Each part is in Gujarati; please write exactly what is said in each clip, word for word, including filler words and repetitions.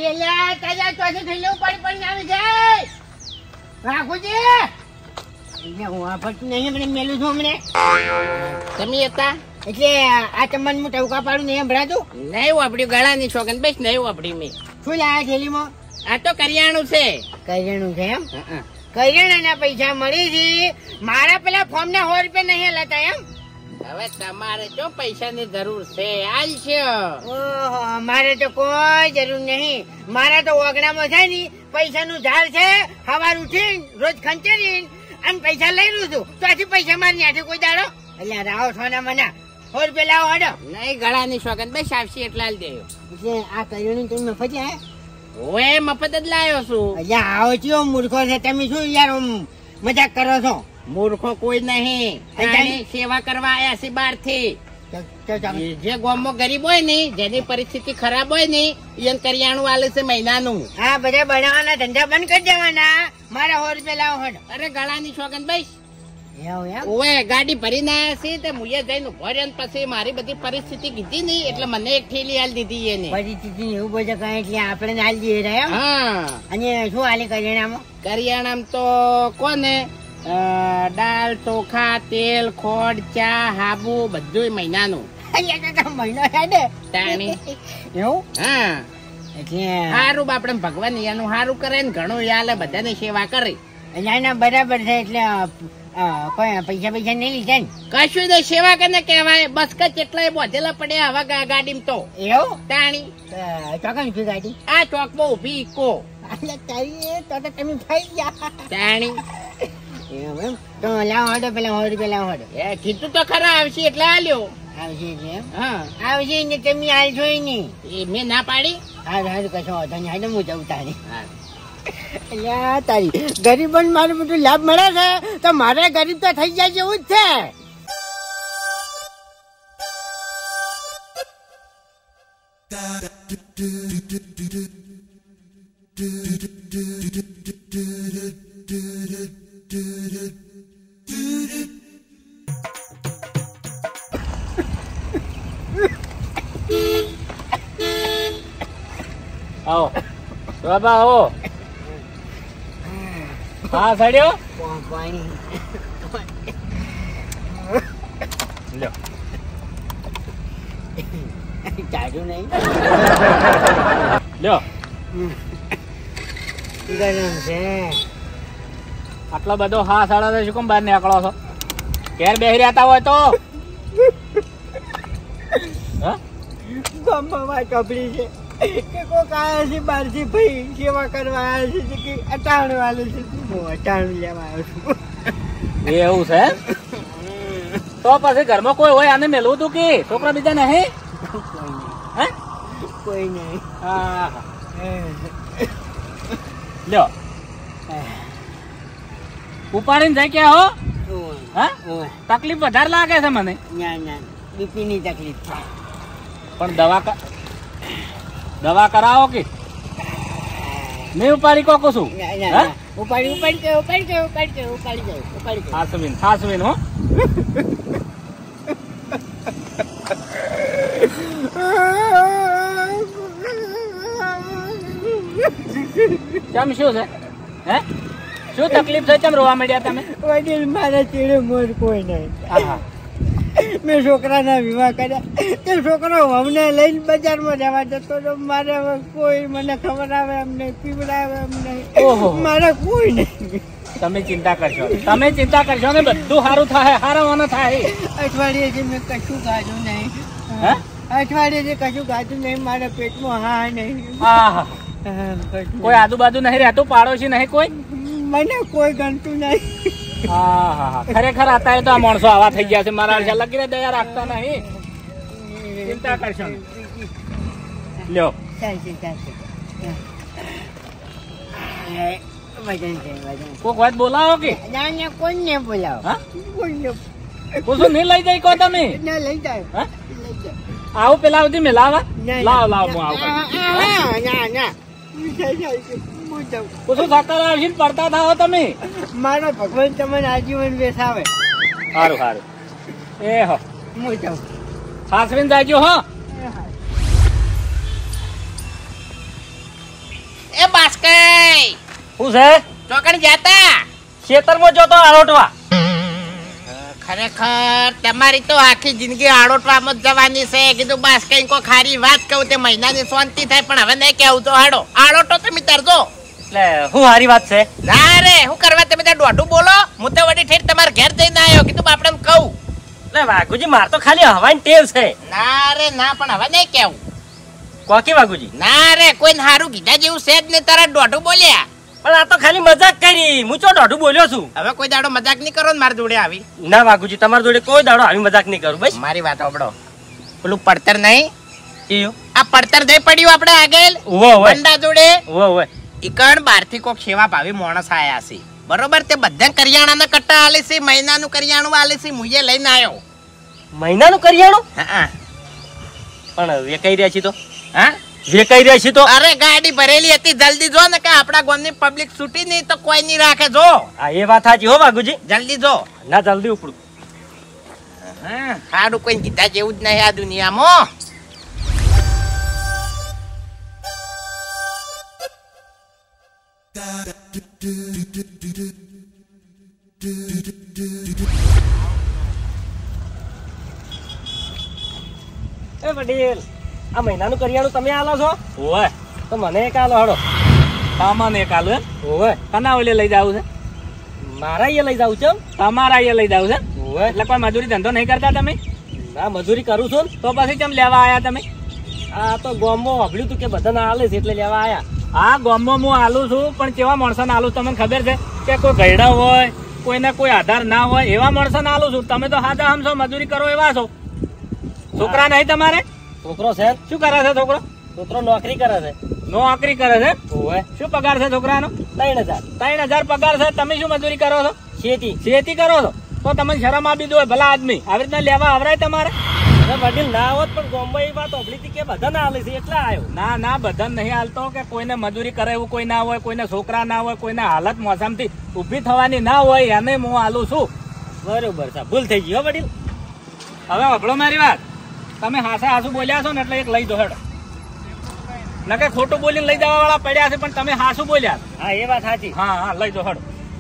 એલા તાજા ચોથી થઈ લેવું પડી પડી આવી જાય રાખુજી એટલે હું આ ફટ નહીં મને મેલું છું હમણે તમે હતા એટલે આ ચમન હું ટવકા પાડું નહીં ભરાતું નહીં વાપડ્યું ગળાની છોકન બેસ નહીં વાપડી મેં શું લાયા થેલીમાં આ તો કરિયાણું છે કરિયાણું છે એમ કરિયાણાના પૈસા મળી છે મારા પેલા ફોર્મ ના સો રૂપિયા નહીં હલાતા એમ હવે તમારે જો પૈસાની જરૂર છે આજ છે ઓહો મારે તો કોઈ જરૂર નહીં મારા તો ઓગણામાં છે ને પૈસાનું ઝાડ છે સવાર ઉઠીને રોજ ખંચેરી અને પૈસા લઈ લઉં છું તો આથી પૈસા મારી નાખે કોઈ દાડો એટલે રાવ સોના મના સો રૂપિયા લાવો હડો નહીં ગળાની શોખન બસ આવશે એટલા જ દેજો એટલે આ કરિયાણું તમે મફત હે ઓએ મફત જ લાવ્યો છું અહીંયા આવો છો મૂર્ખો છે તમે શું યાર મજાક કરો છો મૂર્ખો કોઈ નહીં સેવા કરવા આયા છે બહાર થી જે ગામમાં ગરીબ હોય ને જેની પરિસ્થિતિ ખરાબ હોય ને એને કરિયાણું આલે છે મહિનાનું હા બધા બનાવવાના ધંધા બંધ કરી દેવાના મારા સો રૂપિયા લાવો હડ અરે ગળાની શોખન ભાઈ ઓએ ગાડી ભરીને આયા છે તે મુએ જઈને ઉભો રહ્યો પછી મારી બધી પરિસ્થિતિ કીધી ને એટલે મને એક થેલી હાલ દીધી એને પરિસ્થિતિ એવું બધું કઈ એટલે આપણે હાલ દઈએ રહ્યા હા અને શું હાલે કરિયાણામાં કરિયાણામાં તો કોને દાળ ચોખા તેલ ખોડ ચા હાબુ બધું મહિનાનું મહિનો એવું હા એટલે સારું આપડે ભગવાન એનું સારું કરે ને ઘણું યાલે બધાની સેવા કરે ના બરાબર છે એટલે કોઈ પૈસા પૈસા નહીં લીધા ને કશું નહીં સેવા કરીને કહેવાય બસ કે કેટલાય બોધેલા પડ્યા હવે ગાડીમાં તો એવું તાણી ચોકન ઉભી ગાડી આ ચોક માં ઉભી ઈકો તારી તો તમે થઈ ગયા તાણી તો લાવો હડો પેલા સો રૂપિયા લાવો હડો એ કીધું તો ખરા આવશે એટલે આલ્યો આવશે હા આવશે ને તમે આલશો નહીં એ મેં ના પાડી હારું હારું કશો વાંધો નહીં હાલો હું જઉં તારી અલ્યા તારી ગરીબોને મારું બધું લાભ મળે છે તો મારે ગરીબ તો થઈ જાય જેવું જ છે આવો બાબા આવો હા સડ્યો પાણી લ્યો ચાડ્યું નહીં લ્યો ગરમ છે આટલો બધો હા સાડા શું કેમ બહાર નીકળો છો ઘેર બેસી રહેતા હોય તો ગામમાં વાત કપડી છે કે કોક આવ્યા છે બહારથી ભાઈ સેવા કરવા આવ્યા છે કે અટાણું વાલે છે હું અટાણું લેવા આવ્યો છું એવું છે તો પછી ઘરમાં કોઈ હોય આને મેળવું તું કે છોકરા બીજા નહીં કોઈ નહીં હા લ્યો ઉપાડીને જાય ક્યાં હો હા તકલીફ વધારે લાગે છે મને ના ના બીપી ની તકલીફ થાય પણ દવા દવા કરાવો કે નહીં ઉપાડી કોકો છું ઉપાડી ઉપાડી કે ઉપાડી કે ઉપાડી કે ઉપાડી જાય ઉપાડી હાસવીન હાસવીન હો કેમ શું છે હે શું તકલીફ છે કેમ રોવા માંડ્યા તમે વડીલ મારા ચેડે મોર કોઈ નહીં હા મેં છોકરાના વિવાહ કર્યા તે છોકરો અમને લઈને બજારમાં જવા જતો તો મારે કોઈ મને ખબર આવે એમ નહીં પીવડાવે એમ નહીં મારે કોઈ નહીં તમે ચિંતા કરશો તમે ચિંતા કરશો ને બધું સારું થાય સારાવાનું થાય અઠવાડિયેથી મેં કશું ગાજું નહીં અઠવાડિયેથી કશું ગાજું નહીં મારા પેટમાં હા નહીં હા હા કોઈ આજુબાજુ નહીં રહેતું પાડોશી નહીં કોઈ મને કોઈ ગણતું નહીં હા હા ખરેખર આતા તો આ માણસો આવા થઈ ગયા છે મારા લગીને દયા રાખતા નહીં ચિંતા કરશો લ્યો કોક વાત બોલાવો કે કોઈને બોલાવો પૂછું નહીં લઈ જાય કો તમે લઈ જાય આવું પેલા સુધી મેલાવા લાવ લાવ હું આવું ના ના પૂછું સાકર આવશે પડતા થાઓ તમે મારો ભગવાન તમને આજીવન બેસાવે સારું સારું એ હો હું જાઉં સાસવીને જાજો હો કઈ શું છે? ચોકડ જાતા ખેતરમાં જોતો આરોટવા. ખરેખર તમારી તો આખી જિંદગી આડોટવામાં જ જવાની છે. કીધું બસ કઈ કોઈ ખારી વાત કહું તે મહિનાની શાંતિ થાય, પણ હવે નહીં કેવું તો હાડો આડોટો તમે તરજો. એટલે શું સારી વાત છે? ના રે હું કરવા તમે ત્યાં દોઢું બોલો. હું તો વડી ઠેર તમારા ઘેર જઈને આવ્યો, કીધું આપણે કહું. એટલે વાઘુજી માર તો ખાલી હવાની ટેવ છે. ના રે ના, પણ હવે નહીં કેવું. કોકી વાઘુજી? ના રે કોઈ હારું કીધા જેવું છે જ નહીં, તારા દોઢું બોલ્યા. પણ આ તો ખાલી મજાક કરી, હું ચો દોઢું બોલ્યો છું. હવે કોઈ દાડો મજાક નહીં કરો ને મારી જોડે આવી. ના વાઘુજી, તમારી જોડે કોઈ દાડો આવી મજાક નહીં કરું. બસ મારી વાત સાંભળો. પેલું પડતર નહીં, ઈયો આ પડતર દઈ પડ્યું આપણે આગળ ઓવો ઓવો બંડા જોડે. ઓવો ઓવો ઈકણ બહારથી કોક સેવા ભાવી માણસ આયા છે, બરોબર? તે બધા કરિયાણાના કટ્ટા આલે છે, મહિનાનું કરિયાણું આલે છે. મુએ લઈને આવ્યો. મહિનાનું કરિયાણું? હા પણ વેકાઈ રહ્યા છે તો? હા વેકાઈ રહ્યા છે તો? અરે ગાડી ભરેલી હતી, જલ્દી જો ને કે આપડા ગામની પબ્લિક છૂટી નહીં તો કોઈ નહીં રાખે. જો હા એ વાત સાચી હો વાઘુજી. જલ્દી જો. ના જલ્દી ઉપડું. હા સારું, કોઈ કીધા જેવું જ નહીં આ દુનિયામાં. એ વડીલ, આ મહિનાનું કરિયાણું તમે આલો છો? ઓય તો મને એક આલો હડો. સામાન એક આલુ એમ? ઓય કના ઓલે લઈ જાવ છે? મારા અહીંયા લઈ જાવ છો? તમારા અહીંયા લઈ જાવ છે? ઓય એટલે કોઈ મજૂરી ધંધો નહીં કરતા તમે? ના મજૂરી કરું છું ને. તો પછી કેમ લેવા આયા તમે? આ તો ગામમાં વાપર્યું તું કે બધાને આલે છે એટલે લેવા આયા. હા ગામમાં હું આલું છું, પણ કેવા માણસોને આલું તમને ખબર છે કે કોઈ ગયડા હોય, કોઈને કોઈ આધાર ના હોય એવા માણસોને આલું છું. તમે તો હાથા હમ છો, મજૂરી કરો એવા છો. છોકરા નહીં તમારે? છોકરો છે. શું કરે છે છોકરો? છોકરો નોકરી કરે છે. નોકરી કરે છે? ઓય શું પગાર છે છોકરાનો? ત્રણ હજાર. ત્રણ હજાર પગાર છે. તમે શું મજૂરી કરો છો? ખેતી. ખેતી કરો છો તો તમને શરમ આપી દો ભલા આદમી. આવી રીતના લેવા આવરાય તમારે? વડીલ ના હોત પણ ગામમાં એ વાત ઓબળી હતી કે બધાને આલે છે એટલે આવ્યો. ના ના, બધા નહીં હાલતો કે કોઈને મજૂરી કરે એવું કોઈ ના હોય, કોઈને છોકરા ના હોય, કોઈને હાલત મોસમથી ઊભી થવાની ના હોય એને હું આલું છું. બરોબર છે, ભૂલ થઈ ગઈ હો વડીલ. હવે વગડો મારી વાત. તમે હાસા હાસુ બોલ્યા છો ને એટલે એક લઈ દો હેડો. નકે ખોટું બોલીને લઈ જવા વાળા પડ્યા છે, પણ તમે હાસુ બોલ્યા. હા એ વાત સાચી. હા હા લઈ દો હેડો.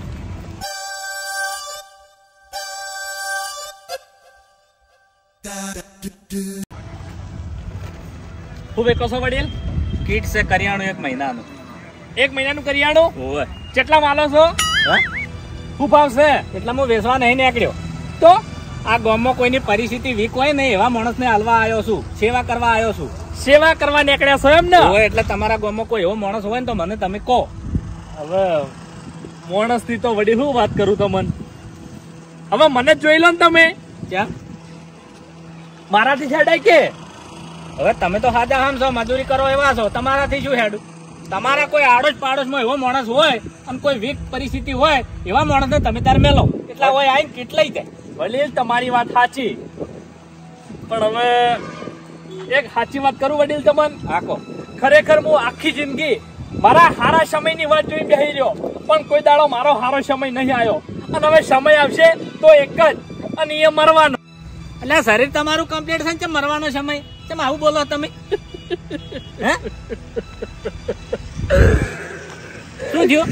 હું વેકો છો વડીલ? કીટ છે કરિયાણું એક મહિનાનું. એક મહિનાનું કરિયાણું? ઓય કેટલા માલો છો? હા શું ભાવ છે? એટલા હું વેચવા નહીં નીકળ્યો. તો આ ગામમાં કોઈની પરિસ્થિતિ વીક હોય ને એવા માણસને હાલવા આવ્યો છું, સેવા કરવા આવ્યો છું. સેવા કરવા નીકળ્યા છો એમ ને? હોય એટલે તમારા ગામમાં કોઈ એવો માણસ હોય ને તો મને તમે કહો. હવે માણસની તો વડી શું વાત કરું તમને. હવે મને જ જોઈ લો ને તમે. ક્યાં મારાથી છેડાય કે? હવે તમે તો સાજા આમ છો, મજૂરી કરો એવા છો, તમારાથી શું હેડું? તમારા કોઈ આડોશ પાડોશમાં એવો માણસ હોય અને કોઈ વીક પરિસ્થિતિ હોય એવા માણસને તમે તાર મેલો. એટલા હોય આવીને કેટલાય જાય. વડીલ તમારી વાત સાચી, પણ હવે એક સાચી વાત કરું વડીલ તમને. આખો ખરેખર હું આખી જિંદગી મારા સારા સમયની વાત જોઈ બેસી રહ્યો, પણ કોઈ દાડો મારો સારો સમય નહીં આવ્યો. અને હવે સમય આવશે તો એક જ, અને એ મરવાનો. એટલે શરીર તમારું કમ્પ્લીટ થાય છે, મરવાનો સમય કેમ આવું બોલો તમે? હે શું થયું?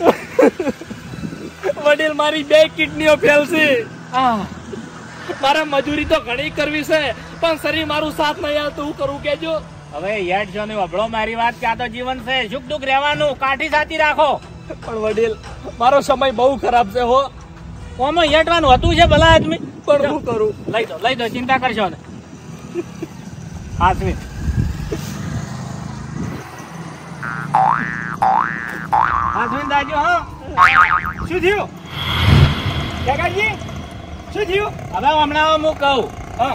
વડીલ મારી બે કિડનીઓ ફેલ છે. મારે મજૂરી તો ઘણી કરવી છે, પણ શરીર મારું સાથ નહીં આવતું. હું કરું કેજો. હવે યાદ છો ને વબળો મારી વાત કે આ તો જીવન છે, સુખ દુઃખ રહેવાનું, કાઠી સાથી રાખો. પણ વડીલ મારો સમય બહુ ખરાબ છે હો. ઓમાં હેઠવાનું હતું છે ભલા આદમી, પણ શું કરું? લઈ દો લઈ દો, ચિંતા કરશો ને. હાથવી હાથવી દાજો. હા શું થયું કાકાજી? શું થયું? હવે હમણાં હું કહું. હા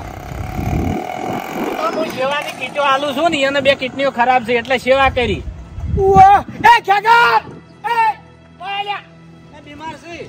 હું સેવાની કીટો આલું છું ને, એને બે કિડનીઓ ખરાબ છે એટલે સેવા કરી. બીમાર છે.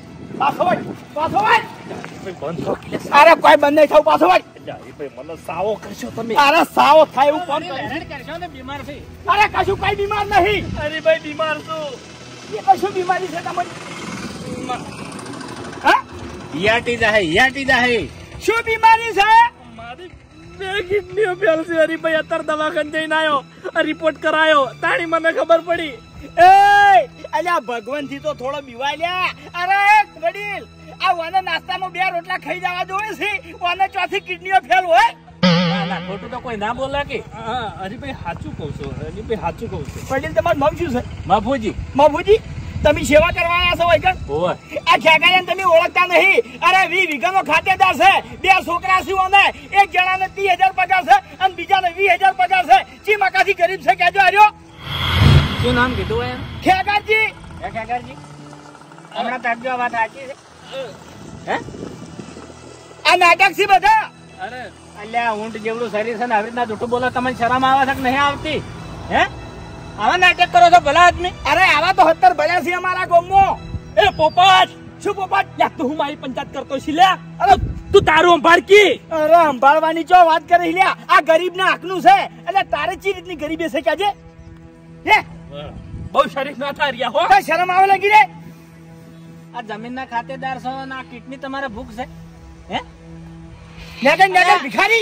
અરે કોઈ બંધ નહીં થવું. પાછો મને સાવો કરશો તમે? અરે સાવો થાય એવું કોણ કરશો ને? બીમાર છે. અરે કશું કઈ બીમાર નહીં. અરે ભાઈ બીમાર છું. એ કશું બીમારી છે તમારી? હા યાટી જાહે યાટી જાહે. શું બીમારી છે? મારી બે કિડનીઓ ફેલ છે. હરીભાઈ અત્યારે દવાખાને જઈને આવ્યો, રિપોર્ટ કરાયો, તાણી મને ખબર પડી એ અલ્યા ભગવાન થી તો થોડો બીવાય લ્યા. અરે વડીલ આ વાના નાસ્તામાં બે રોટલા ખાઈ જવા જોવે છે, વાના ચોથી કિડનીઓ ફેલ હોય. ના ના ખોટું તો કોઈ ના બોલે કે હરીભાઈ સાચું કહું છું, હરીભાઈ સાચું કહું છું. વડીલ તમારું નામ શું છે? બાપુજી. બાપુજી તમે સેવા કરવા આવ્યા છો વૈકણ? ઓય આ ખેગાને તમે ઓળખતા નહીં? અરે વી વીઘાનો ખાતેદાર છે, બે છોકરા છે ઓને, એક જણાને ત્રીસ હજાર પગાર છે અને બીજાને વીસ હજાર પગાર છે. ચી મકાથી ગરીબ છે કેજો આર્યો? શું નામ કીધું એમ? ખેગાજી. હે ખેગારજી હમણાં તાજો આ વાત સાચી છે? હે આ નાટક છે બધા. અરે અલ્યા ઊંટ જેવડું શરીર છે ને આવી રીતના જૂઠું બોલો, તમને શરમ આવે છે કે નહીં આવતી? હે આવા નાટક કરો છો ભલા આદમી? અરે આવા તો સત્તર ભર્યા છે અમારા ગામમાં. એ પોપટ શું પોપટ? યા તું હું મારી પંચાયત કરતો છે લ્યા. અરે તું તારું સંભાળ કી. અરે સંભાળવાની ચો વાત કરી લ્યા. આ ગરીબ ના હકનું છે એટલે તારે ચી રીતની ગરીબી છે કેજે? હે બહુ શરીફ ના થાય રહ્યા હો. કઈ શરમ આવે લાગી રે? આ જમીનના ખાતેદાર છો ને આ કિડની તમારે ભૂખ છે? હે નેગર નેગર ભિખારી.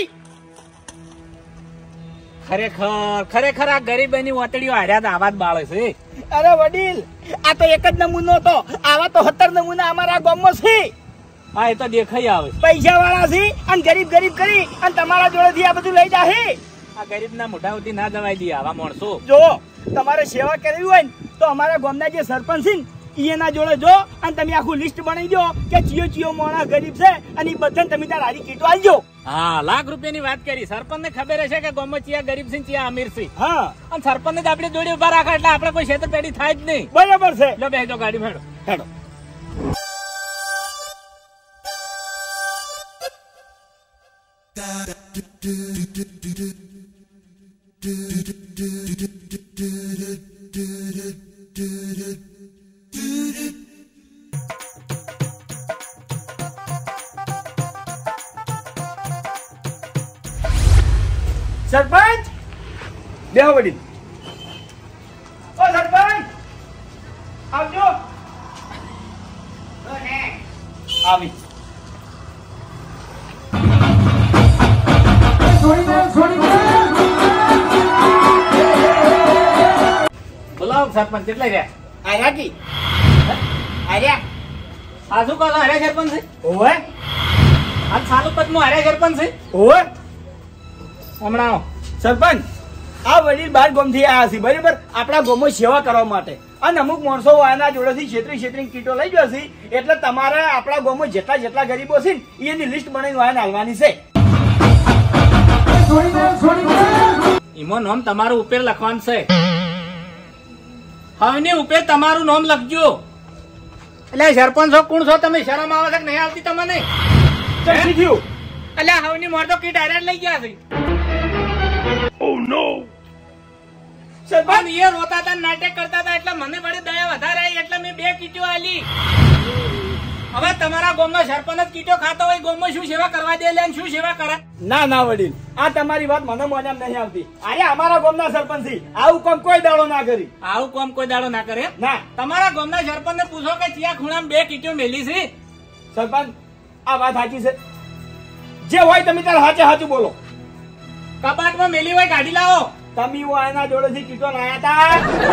ખરેખર ખરેખર આ ગરીબની ઓતડીઓ હાર્યા તો આવા જ બાળે છે. અરે વડીલ આ તો એક જ નમૂનો હતો, આવા તો સત્તર નમૂના અમારા ગામમાં છે. હા એ તો દેખાઈ આવે. પૈસા વાળા છે અને ગરીબ ગરીબ કરી અને તમારા જોડેથી આ બધું લઈ જાહે. આ ગરીબના મોઢા સુધી ના દવાઈ દે આવા માણસો. જો તમારે સેવા કરવી હોય ને તો અમારા ગામના જે સરપંચ છે ને એના જોડે જો અને તમે આખું લિસ્ટ બનાવી દો કે ચિયો ચિયો માણસ ગરીબ છે અને એ બધાને તમે તાર હારી કીટો આલજો. હા લાખ રૂપિયાની વાત કરી. સરપંચ ને ખબર હશે કે ગામમાં ચિયા ગરીબ છે ચિયા અમીર છે. હા અને સરપંચ ને જ આપણી જોડે ઉભા રાખે એટલે આપણે કોઈ છેતરપિંડી થાય જ નહીં. બરાબર છે. લો બેસજો ગાડી મેળો. હેડો. સરપંચ બેહો વડીલ. ઓ સરપંચ આવજો. આવી બોલાવો સરપંચ કેટલા રહ્યા? આર્યા કી આર્યા. આ શું કહો છો? હારે સરપંચ છે? ઓવે આ સાલું પદમાં હારે સરપંચ છે? ઓવે. હમણાં આવો. સરપંચ આ વડીલ બાર ગામથી આવ્યા છે બરાબર આપણા ગામમાં સેવા કરવા માટે અને અમુક માણસો આના જોડેથી છેતરી છેતરી કીટો લઈ જશે એટલે તમારે આપણા ગામમાં જેટલા જેટલા ગરીબો છે ને એની લિસ્ટ બનાવીને વાયન હાલવાની છે. એમાં નામ તમારું ઉપર લખવાનું છે. હવે ઉપર તમારું નામ લખજો. એટલે સરપંચ છો કોણ છો તમે? શરમ આવે છે કે નહીં આવતી તમને? ચમચી થયું. એટલે હવની મોર તો કીટ હારે લઈ ગયા છે. સરપંચ એ રોતા હતા નાટક કરતા હતા એટલે મને વળી દયા વધારે આવી એટલે મેં બે કીટીઓ આલી. હવે તમારા ગામનો સરપંચ જ કીટો ખાતો હોય ગામમાં શું સેવા કરવા દે લે શું સેવા કરે? ના ના વડીલ આ તમારી વાત મને મોજામ નહીં આવતી. અરે અમારા ગામના સરપંચ છે આવું કામ કોઈ દાડો ના કરી. આવું કામ કોઈ દાડો ના કરે? ના. તમારા ગામના સરપંચ ને પૂછો કે ચિયા ખૂણામાં બે કીટીઓ મેલી છે. સરપંચ આ વાત સાચી છે. જે હોય તમે તાર સાચે સાચું બોલો. કબાટમાં મેલી હોય કાઢી લાવો. તમે એના જોડેથી કીટો લાયા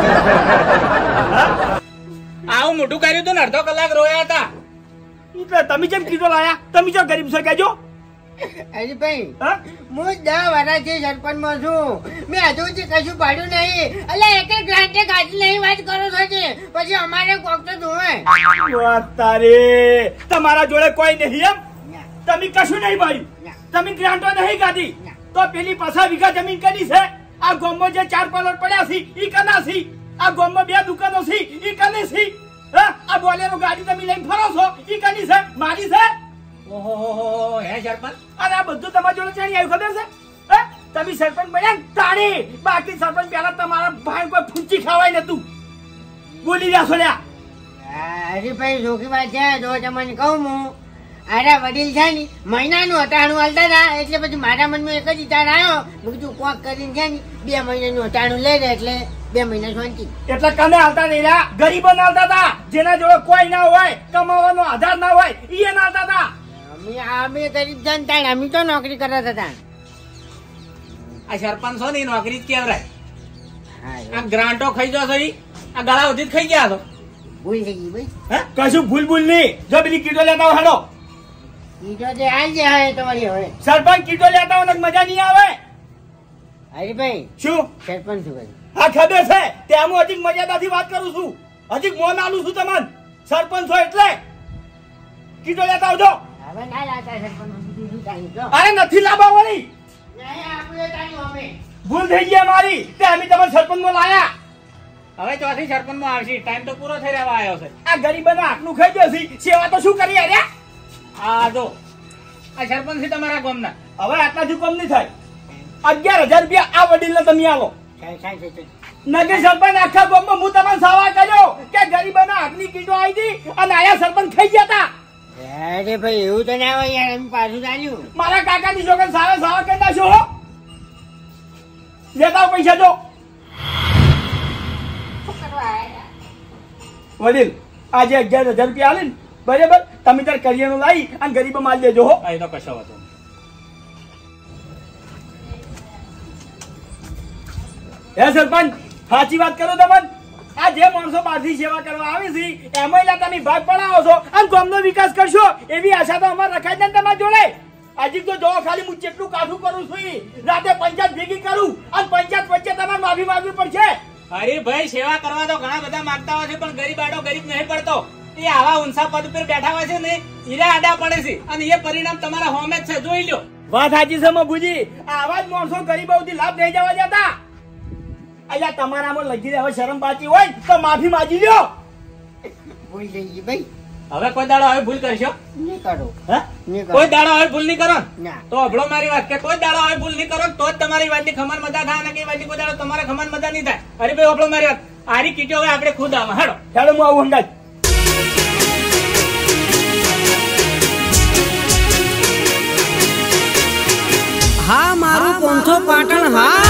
હતા? આવું મોટું કર્યું હતું ને અડધો કલાક રોયા હતા. એટલે તમે જેમ કીટો લાયા તમે જો ગરીબ છો કેજો. અરે ભાઈ હા હું દસ વર્ષથી સરપંચમાં છું, મેં હજુ સુધી કશું પાડ્યું નહીં. એટલે એક જ ગ્રાન્ટે ગાડી નહીં વાત કરો છો કે પછી અમારે કોક તો જોવે. વાત તારે તમારા જોડે કોઈ નહીં એમ? તમે કશું નહીં ભાઈ. તમે ગ્રાન્ટો નહીં કાઢી તો પેલી પાછા વીઘા જમીન કરી છે. આ ગામમાં જે ચાર પાલોટ પડ્યા છે ઈ કના છે? આ ગામમાં બે દુકાનો છે ઈ કની છે? હા આ બોલેરો ગાડી તમે લઈને ફરો છો ઈ કની છે? મારી છે. ઓહો હે સરપંચ અને આ બધું તમારા જોડે ચાલી આવ્યું ખબર છે? હે તમે સરપંચ બન્યા તાળી બાકી સરપંચ પહેલા તમારા ભાઈ કોઈ ફૂંચી ખાવાય નતું. બોલી રહ્યા છો લ્યા. અરે ભાઈ જોખી વાત છે જો તમને કહું હું અરે વડીલ છે ને મહિનાનું અટાણું હાલતા હતા એટલે પછી મારા મનમાં એક જ વિચાર આવ્યો મેં કીધું કોક કરીને છે ને બે મહિનાનું અટાણું લઈ લે એટલે બે મહિના શાંતિ. એટલે કને હાલતા નહીં રહ્યા? ગરીબો ના હાલતા હતા જેના જોડે કોઈ ના હોય કમાવાનો આધાર ના હોય ઈ ના હાલતા હતા. અમે અમે ગરીબ જનતા અમે તો નોકરી કરતા હતા. આ સરપંચ છો ને નોકરી જ કેવરાય. આ ગ્રાન્ટો ખાઈ જશો ઈ આ ગાળા સુધી ખાઈ ગયા તો ભૂલ થઈ ગઈ ભાઈ. હે? કશું ભૂલ ભૂલ નહીં. જો પેલી કીટો લેતા આવો હેડો. ઈ તો તે આઈ જાય હવે તમારી હવે. સરપંચ કીટો લેતા આવો ને મજા નહીં આવે. હરીભાઈ શું? સરપંચ શું કરે? હા ખબર છે. તે હું હજી મર્યાદાથી વાત કરું છું. હજી મોન આલું છું તમને. સરપંચ છો એટલે કીટો લેતા આવજો. હવે ના લાતા સરપંચ બીજું શું થાય તો? અરે નથી લાવવા વાળી. નહીં આપણે તારી અમે. ભૂલ થઈ ગઈ અમારી. તે અમે તમારા સરપંચમાં લાયા. હવે ચોથી સરપંચ માં આવશે ટાઈમ તો પૂરો થઈ રહેવા આવ્યો છે આ ગરીબોના હાથનું ખાઈ જશે. સેવા તો શું કરી અરે? આ જો આ સરપંચ છે તમારા ગામના હવે આટલાથી કમ નહીં થાય. અગિયાર હજાર રૂપિયા આ વડીલને તમે આલો. સાહેબ સાહેબ સાહેબ. નગર સરપંચ આખા ગામમાં હું તમને સવાલ કર્યો કે ગરીબોના હાથની કીટો આવી હતી અને આયા સરપંચ ખાઈ ગયા હતા. અરે ભાઈ એવું તો ના હોય યાર એમ પાછું ચાલ્યું. મારા કાકાની છોકરા સારા સાવા કરી નાખશો હો. લેતા આવો પૈસા જો. વડીલ આજે અગિયાર હજાર રૂપિયા આલે ને બરાબર તમે તાર કરિયાણું લાવી અને ગરીબો માલ દેજો હો. એ તો કશો વાતો નહીં. હે સરપંચ સાચી વાત કરો તમે. આ જે માણસો બહારથી સેવા કરવા આવે છે એમાં તમે ભાગ પડાવો છો અને ગામનો વિકાસ કરશો એવી આશા તો અમારે રખાય ને તમારા જોડે. હજી તો જો ખાલી હું કેટલું કાઠું કરું છું. રાતે પંચાયત ભેગી કરું અને પંચાયત વચ્ચે તમારે માફી માંગવી પડશે. અરે ભાઈ સેવા કરવા તો ઘણા બધા માંગતા હોય છે પણ ગરીબ આડો ગરીબ નહીં પડતો. એ આવા ઊંચા પદ પર બેઠા હોય છે ને હીરા આડા પડે છે અને એ પરિણામ તમારા હોમે જ છે જોઈ લો. વાત સાચી છે મબુજી. આવા જ માણસો ગરીબોથી લાભ નહીં જવા દેતા. અહીંયા તમારામાં લગી હવે શરમ પાછી હોય તો માફી માંગી લ્યો. ભૂલ થઈ ગઈ ભાઈ. હવે કોઈ દાડો હવે ભૂલ કરશો નહીં કરો. હે? નહીં કરો. કોઈ દાડો હવે ભૂલ નહીં કરો ને? ના. તો અભળો મારી વાત કે કોઈ દાડો હવે ભૂલ નહીં કરો ને તો જ તમારી વાતની ખમણ મજા થાય અને કે વાતની કોઈ દાડો તમારે ખમણ મજા નહીં થાય. અરે ભાઈ અભળો મારી વાત. આરી કીટો હવે આપણે ખુદ આમાં હેડો ચાલો હું આવું હંગાજ. હા મારું પોંથો પાટણ હા.